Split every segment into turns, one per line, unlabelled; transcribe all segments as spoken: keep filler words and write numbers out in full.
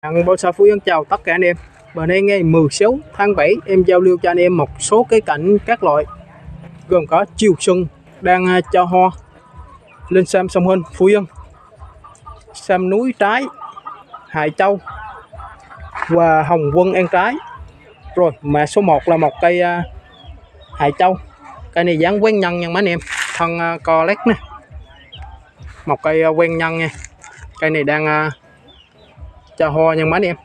Bạn Bonsai Phú Yên chào tất cả anh em. Bữa nay ngày mười sáu tháng bảy em giao lưu cho anh em một số cái cảnh các loại gồm có chiều xuân đang cho hoa lên sam sông Hinh Phú Yên, sam núi trái Hải Châu và hồng quân ăn trái. Rồi mà số một là một cây uh, Hải Châu, cây này dáng quen nhân nha mấy anh em, thân uh, co lét nè, một cây uh, quen nhân nha. Cây này đang uh, cho hoa nha mấy anh em.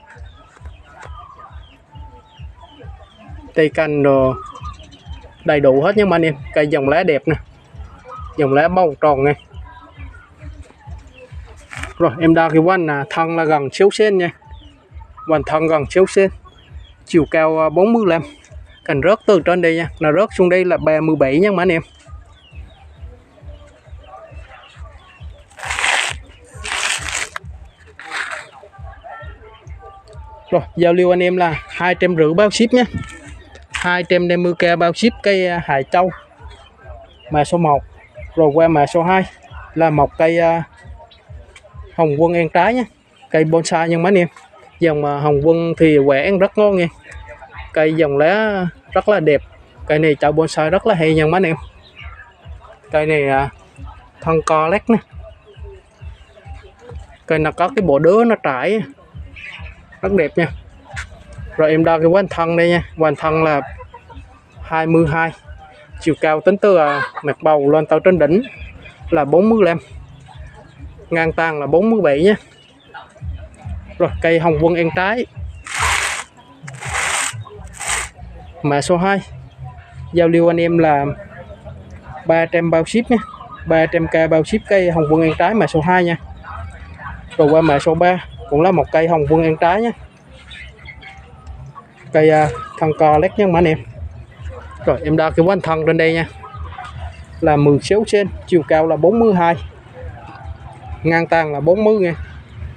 Cây cành rồi đầy đủ hết nha mấy anh em. Cây dòng lá đẹp nè, dòng lá bầu tròn này. Rồi em đo cái quanh là thân là gần sáu xen nha, hoàn thân gần sáu xen, chiều cao bốn mươi lăm. Cành rớt từ trên đây nha, là rớt xuống đây là ba mươi bảy nha mấy anh em. Rồi giao lưu anh em là hai trăm rưỡi bao ship nhé, hai trăm năm mươi k bao ship cây Hải Châu mã số một. Rồi qua mã số hai là một cây hồng quân ăn trái nhé, cây bonsai nha mấy anh em. Dòng hồng quân thì quả ăn rất ngon nha, cây dòng lá rất là đẹp. Cây này chậu bonsai rất là hay nha mấy anh em. Cây này thân co lét nè, cây nó có cái bộ đứa nó trải rất đẹp nha. Rồi em đo cái hoàn thân đây nha, hoàn thân là hai mươi hai, chiều cao tính từ mặt bầu lên tới trên đỉnh là bốn mươi lăm, ngang tàn là bốn mươi bảy nhé. Rồi cây hồng quân ăn trái mã số hai, giao lưu anh em là ba trăm bao ship nhé, ba trăm k bao ship cây hồng quân ăn trái mã số hai nha. Rồi qua mã số ba cũng là một cây hồng quân ăn trái nhé, cây uh, thân co lét nha mấy anh em. Rồi em đo cái quanh thân trên đây nha là mười sáu xen, chiều cao là bốn mươi hai, ngang tàn là bốn mươi nha.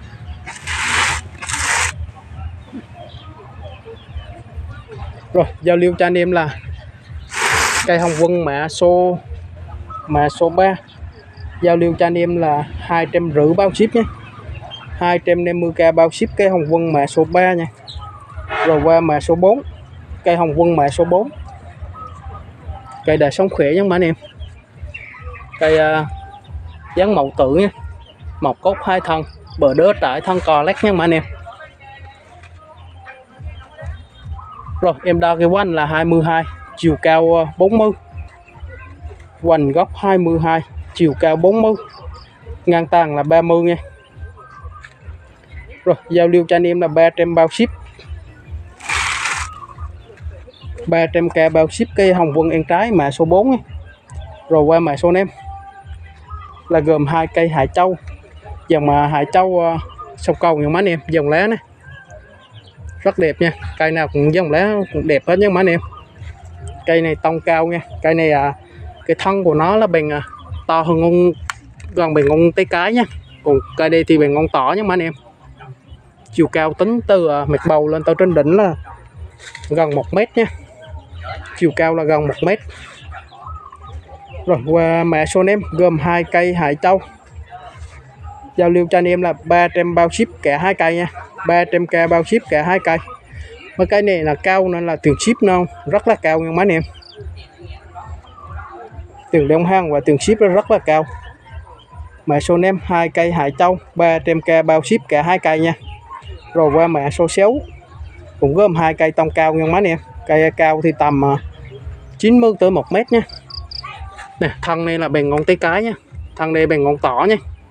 Rồi giao lưu cho anh em là cây hồng quân mã số mã số ba, giao lưu cho anh em là hai trăm rưỡi bao ship nhé, hai trăm năm mươi k bao ship cây hồng quân mã số ba nha. Rồi qua mã số bốn, cây hồng quân mã số bốn, cây đã sống khỏe nha mấy anh em. Cây uh, dáng mậu tử nha, một cốt hai thân, bờ đớ trải, thân cò lét nha mấy anh em. Rồi em đo cái quanh là hai mươi hai, chiều cao uh, bốn mươi, quanh góc hai mươi hai, chiều cao bốn mươi, ngang tàn là ba mươi nha. Rồi giao lưu cho anh em là ba trăm bao ship, ba trăm k bao ship cây hồng quân ăn trái mã số bốn nha. Rồi qua mã số năm là gồm hai cây Hải Châu, dòng mà Hải Châu uh, sông cầu nha mấy anh em, dòng lá này rất đẹp nha, cây nào cũng dòng lá cũng đẹp hết nha mấy anh em. Cây này tông cao nha, cây này uh, cái thân của nó là bằng uh, to hơn ngón, gần bằng ngón tay cái nha, còn cây đây thì bằng ngón tỏ nha mấy anh em. Chiều cao tính từ uh, mặt bầu lên tới trên đỉnh là gần một mét nha, chiều cao là gần một mét. Rồi qua mã số em gồm hai cây Hải Châu, giao lưu cho anh em là ba trăm bao ship cả hai cây nha, ba trăm k bao ship cả hai cây. Mấy cây này là cao nên là tiền ship nó rất là cao nha mấy anh em, tiền đóng hàng và tiền ship nó rất là cao. Mã số em hai cây Hải Châu, ba trăm k bao ship cả hai cây nha. Rồi qua mã số sáu cũng gồm hai cây tông cao nha mấy anh em, cây cao thì tầm uh, chín mươi tới một mét nha. Nè, thân này là bằng ngón tay cái nha, thân đây bằng ngón tỏ nha,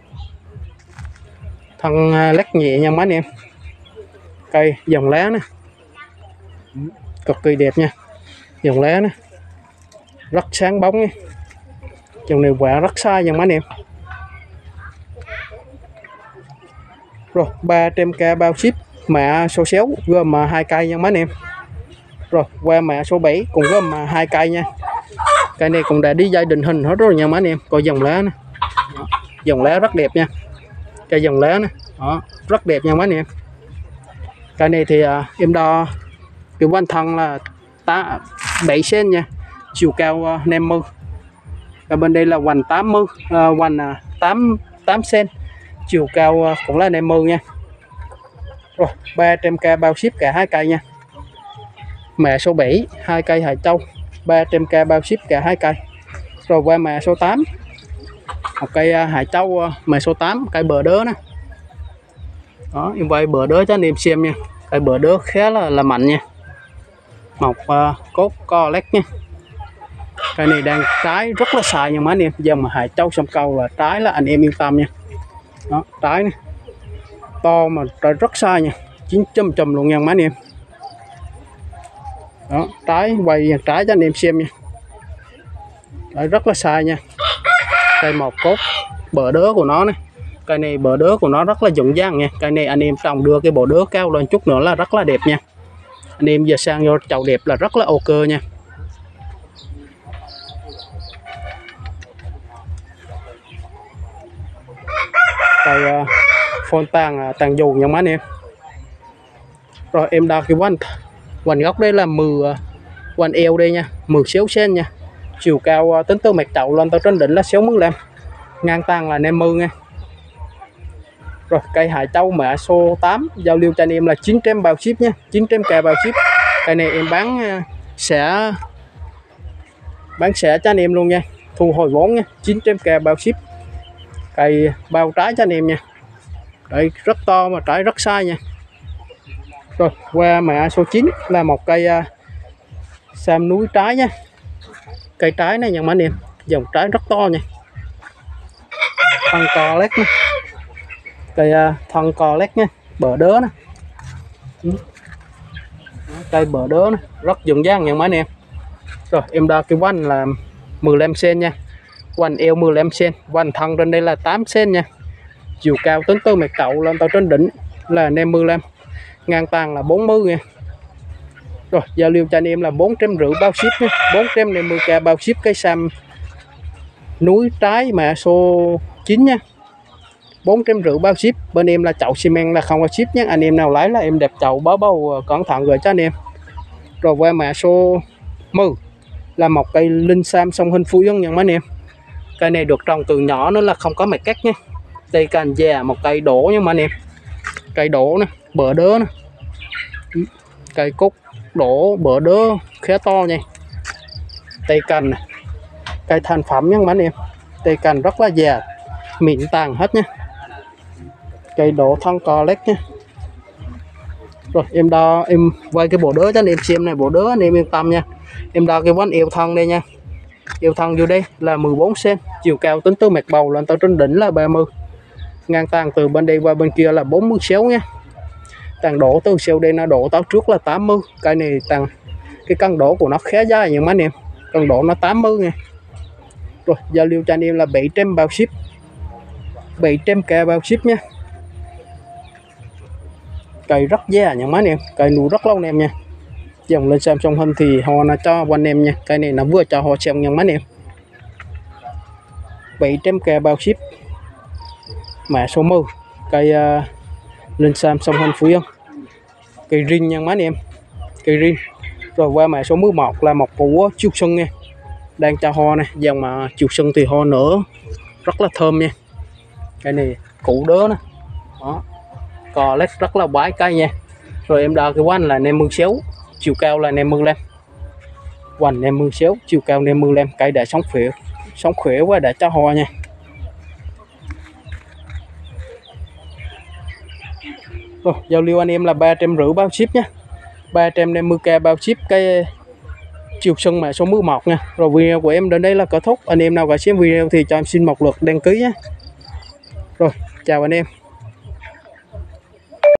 thân uh, lắc nhẹ nha mấy anh em. Cây dòng lá nè cực kỳ đẹp nha, dòng lá nè rất sáng bóng nha, dòng này quả rất sai nha mấy anh em. Rồi ba trăm k bao ship mã số sáu gồm uh, hai cây nha mấy anh em. Rồi qua mã số bảy cũng gồm uh, hai cây nha, cây này cũng đã đi dây định hình hết rồi nha mấy anh em. Coi dòng lá nè, dòng lá rất đẹp nha, cây dòng lá nè đó, rất đẹp nha mấy anh em. Cây này thì uh, em đo cái quanh thân là bảy xen nha, chiều cao uh, năm mươi. Ở bên đây là hoành tám mươi, uh, hoành uh, tám tám xen, chiều cao uh, cũng là năm mươi nha. Rồi ba trăm k bao ship cả hai cây nha. Mã số bảy hai cây Hải Châu ba trăm k bao ship cả hai cây. Rồi qua mã số tám một cây Hải Châu mã số tám cây bờ đớ nè. Đó em quay bờ đớ cho anh em xem nha. Cây bờ đớ khá là là mạnh nha. Mọc uh, cốt co lét nha. Cây này đang trái rất là xài nha mấy anh em. Giờ mà Hải Châu sông câu là trái là anh em yên tâm nha. Đó trái này to mà trái rất sai nha, chín chấm chùm luôn nha mấy anh em. Đó trái quay trái cho anh em xem nha, trái rất là sai nha. Cây một cốt bờ đớ của nó này, cây này bờ đớ của nó rất là rộng dáng nha. Cây này anh em trồng đưa cái bộ đớ cao lên chút nữa là rất là đẹp nha. Anh em giờ sang vô chậu đẹp là rất là ok nha. Cây uh, phôn tàng uh, tàng dù nha mấy anh em. Rồi em đo cái quanh quanh góc đây là mười uh, quanh eo đây nha, mười sáu cm nha. Chiều cao uh, tính từ mặt chậu lên tới trên đỉnh là sáu mươi lăm, ngang tàng là năm mươi nha. Rồi cây Hải Châu mã số tám giao lưu cho anh em là chín trăm bao ship nha, chín trăm k bao ship. Cây này em bán uh, sẽ bán sẽ cho anh em luôn nha, thu hồi vốn nha, chín trăm k bao ship. Cây bao trái cho anh em nha. Đấy rất to mà trái rất sai nha. Rồi qua mã số chín là một cây uh, sam núi trái nha. Cây trái này nha mấy anh em, dòng trái rất to nha. Thân co lét nha. Cây uh, thân co lét nha, bờ đớ nè. Cây bờ đớ nè, rất dựng dáng nha mấy anh em. Rồi em đo cái quanh là mười lăm cm nha. Quanh eo mười lăm cm, quanh thân trên đây là tám cm nha. Chiều cao tính từ mặt chậu lên tới trên đỉnh là năm mươi lăm, ngang tàng là bốn mươi nha. Rồi giao lưu cho anh em là bốn trăm rưỡi bao ship nhé, bốn trăm năm mươi k bao ship cây sam núi trái mã số chín nha, bốn trăm rưỡi bao ship. Bên em là chậu xi măng là không có ship nhé, anh em nào lấy là em đẹp chậu báo bao cẩn thận gửi cho anh em. Rồi qua mã số mười là một cây linh sam sông Hình Phú Yên nha mấy anh em. Cây này được trồng từ nhỏ nữa là không có mặt cắt nhé, cây cành già một cây đổ nha mấy anh em. Cây đổ nè, bờ đớ nè, cây cúc đổ bờ đớ khá to nha. Cây cành này, cây thành phẩm nha mấy anh em, cây cành rất là già mịn tàn hết nha. Cây đổ thân co lét nha. Rồi em đo em quay cái bộ đớ cho anh em xem này, bộ đớ anh em yên tâm nha. Em đo cái ván eo thân đây nha, eo thân vô đây là mười bốn cm, chiều cao tính từ mặt bầu lên tới trên đỉnh là ba mươi, ngang tàng từ bên đây qua bên kia là bốn mươi sáu nha. Tàng đổ từ sau đây nó đổ tới trước là tám mươi. Cây này tàng cái cân đổ của nó khá dài nhưng mấy anh em, cân đổ nó tám mươi nha. Rồi giao lưu cho anh em là bảy trăm bao ship, bảy trăm k bao ship nha. Cây rất già nha mấy anh em, cây nuôi rất lâu anh em nha. Dòng lên xem sông Hình thì họ nó cho anh em nha, cây này nó vừa cho họ xem nha mấy anh em. bảy trăm k bao ship mã số mười cây uh, lên xem sông Hình Phú Yên, cây rin nha mấy anh em, cây rin. Rồi qua mã số mười một là một củ chiêu xuân nha, đang cho hoa này, dòng mà chiều xuân thì hoa nở rất là thơm nha. Cái này củ đớ nè, đó cò lét rất là bái cây nha. Rồi em đo cái quanh là năm mươi sáu, chiều cao là năm mươi lăm, quanh năm mươi sáu, chiều cao năm mươi lăm. Cây đã sống khỏe, sống khỏe quá đã cho hoa nha. Rồi giao lưu anh em là ba trăm rưỡi bao ship nha, ba trăm năm mươi k bao ship cái chiều xuân mã số mười một nha. Rồi video của em đến đây là kết thúc. Anh em nào có xem video thì cho em xin một lượt đăng ký nhé. Rồi chào anh em.